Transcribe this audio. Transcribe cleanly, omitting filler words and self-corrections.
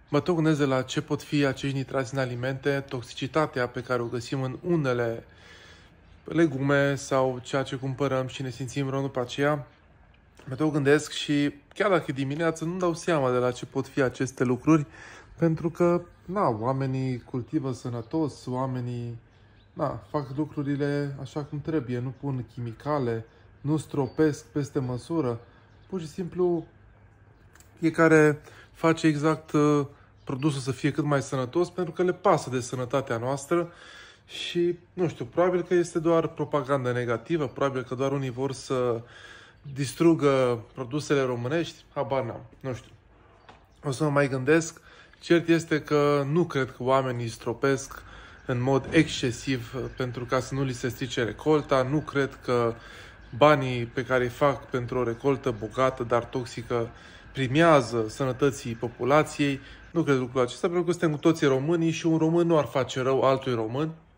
Mă tot gândesc de la ce pot fi acești nitrați în alimente, toxicitatea pe care o găsim în unele legume sau ceea ce cumpărăm și ne simțim rău după aceea. Mă tot gândesc și chiar dacă dimineața nu dau seama de la ce pot fi aceste lucruri, pentru că, oamenii cultivă sănătos, oamenii, fac lucrurile așa cum trebuie, nu pun chimicale, nu stropesc peste măsură, pur și simplu fiecare face exact produsul să fie cât mai sănătos pentru că le pasă de sănătatea noastră și, nu știu, probabil că este doar propagandă negativă, probabil că doar unii vor să distrugă produsele românești, habar n-am, nu știu. O să mă mai gândesc. Cert este că nu cred că oamenii stropesc în mod excesiv pentru ca să nu li se strice recolta. Nu cred că banii pe care îi fac pentru o recoltă bogată, dar toxică, primează sănătății populației. Nu cred lucrul acesta pentru că suntem cu toții români și un român nu ar face rău altui român.